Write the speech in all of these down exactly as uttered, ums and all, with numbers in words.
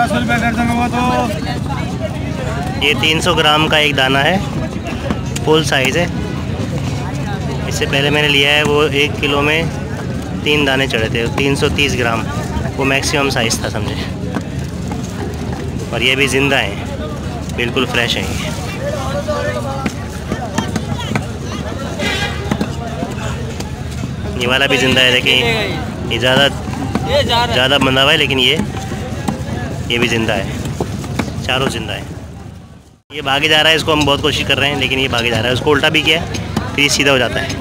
दस रुपये कर दूंगा तो। ये तीन सौ ग्राम का एक दाना है, फुल साइज़ है। इससे पहले मैंने लिया है वो एक किलो में तीन दाने चढ़े थे, तीन सौ तीस ग्राम, वो मैक्सिमम साइज़ था समझे। और ये भी ज़िंदा है, बिल्कुल फ्रेश है ये। ये वाला भी ज़िंदा है, देखिए ये ज़्यादा ज़्यादा बंधा हुआ है, लेकिन ये ये भी ज़िंदा है, चारों ज़िंदा है। ये भागे जा रहा है, इसको हम बहुत कोशिश कर रहे हैं लेकिन ये भागे जा रहा है। उसको उल्टा भी किया फिर ये सीधा हो जाता है।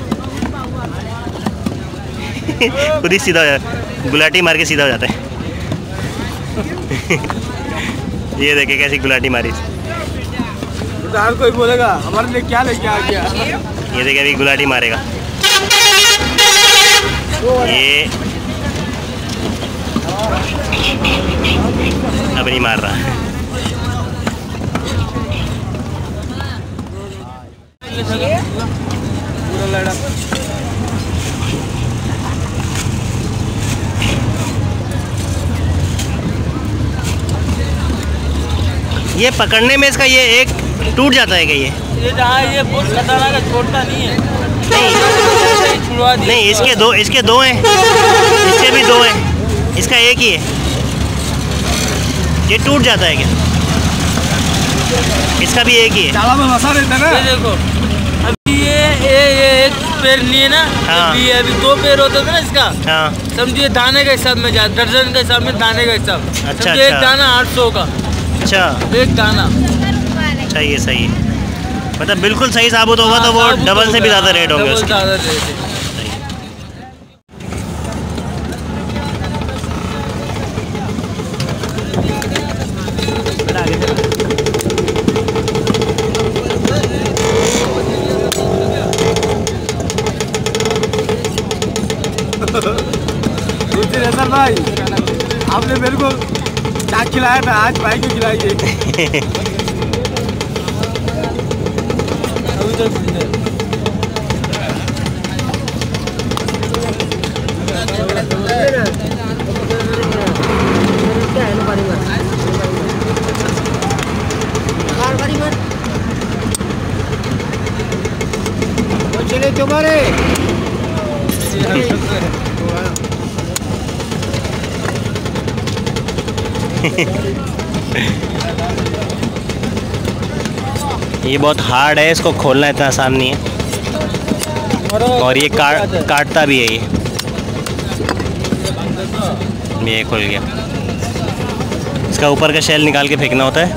खुद ही सीधा हो जाता है, गुलाटी मार के सीधा हो जाता है। ये देखे कैसी गुलाटी मारी। तो हर कोई बोलेगा हमारे लिए क्या लेके आ गया। ये देखे अभी गुलाटी मारेगा। ये अब नहीं मार रहा है। ये पकड़ने में इसका ये एक टूट जाता है क्या? ये ये जहाँ ये बहुत खतरनाक है, छोड़ता नहीं है। नहीं नहीं, इसके दो इसके दो हैं, इसके भी दो हैं, इसका एक ही है। ये टूट जाता है क्या? इसका भी एक ही है। ताला में फंसा रहता है ना। ये देखो अभी ये ये ये एक पैर नहीं है ना। हाँ। अभी अभी दो पैर होते थे ना इसका। हाँ। समझिए दाने के हिसाब में जा, दर्जन के हिसाब में दाने का हिसाब। अच्छा, एक अच्छा। दाना आठ सौ का। अच्छा, एक दाना। सही है सही है, मतलब बिल्कुल सही साबुत होगा तो वो डबल से भी ज़्यादा रेट होंगे उसके। ज़्यादा रेट है। सर भाई आपने मेरे को क्या खिलाया था, आज भाई को खिलाइए। चले तुम्हारे ये बहुत हार्ड है, इसको खोलना इतना आसान नहीं है। और ये काट काटता भी है। ये ये खुल गया। इसका ऊपर का शेल निकाल के फेंकना होता है।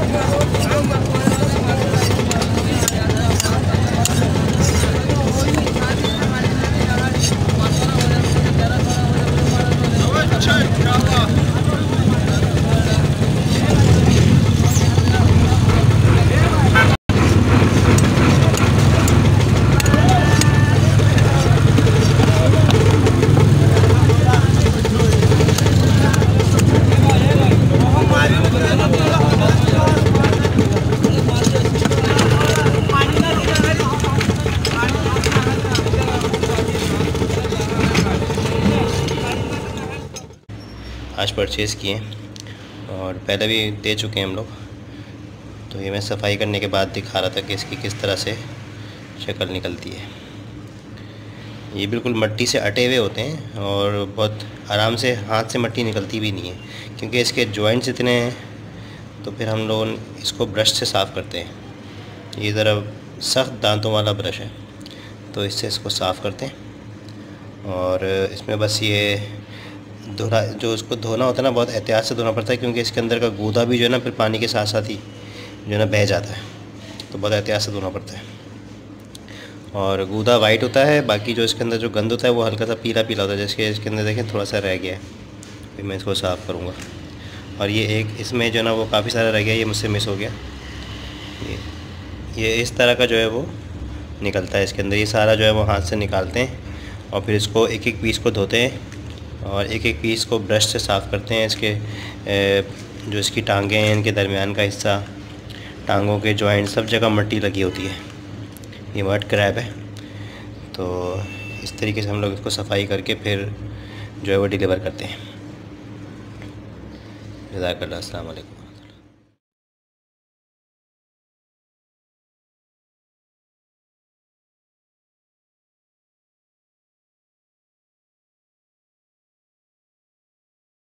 आज परचेज़ किए और पहले भी दे चुके हैं हम लोग, तो ये मैं सफाई करने के बाद दिखा रहा था कि इसकी किस तरह से शक्ल निकलती है। ये बिल्कुल मिट्टी से अटे हुए होते हैं और बहुत आराम से हाथ से मिट्टी निकलती भी नहीं है, क्योंकि इसके जॉइंट्स इतने हैं। तो फिर हम लोग इसको ब्रश से साफ़ करते हैं। ये ज़रा सख्त दांतों वाला ब्रश है, तो इससे इसको साफ़ करते हैं। और इसमें बस ये धोना, जो उसको धोना होता है ना, बहुत एहतियात से धोना पड़ता है, क्योंकि इसके अंदर का गूदा भी जो है ना फिर पानी के साथ साथ ही जो है ना बह जाता है, तो बहुत एहतियात से धोना पड़ता है। और गूदा वाइट होता है, बाकी जो इसके अंदर जो गंद होता है वो हल्का सा पीला पीला होता है। जैसे इसके अंदर देखें थोड़ा सा रह गया है, फिर मैं इसको साफ़ करूँगा। और ये एक इसमें जो है ना वो काफ़ी सारा रह गया, ये मुझसे मिस हो गया। ये ये इस तरह का जो है वो निकलता है इसके अंदर। ये सारा जो है वो हाथ से निकालते हैं और फिर इसको एक एक पीस को धोते हैं और एक एक पीस को ब्रश से साफ़ करते हैं। इसके जो इसकी टांगें हैं, इनके दरमियान का हिस्सा, टांगों के जॉइंट, सब जगह मिट्टी लगी होती है। ये मड क्रैब है। तो इस तरीके से हम लोग इसको सफाई करके फिर जो है वो डिलीवर करते हैं। जज़ाकल्लाह, अस्सलाम वालेकुम।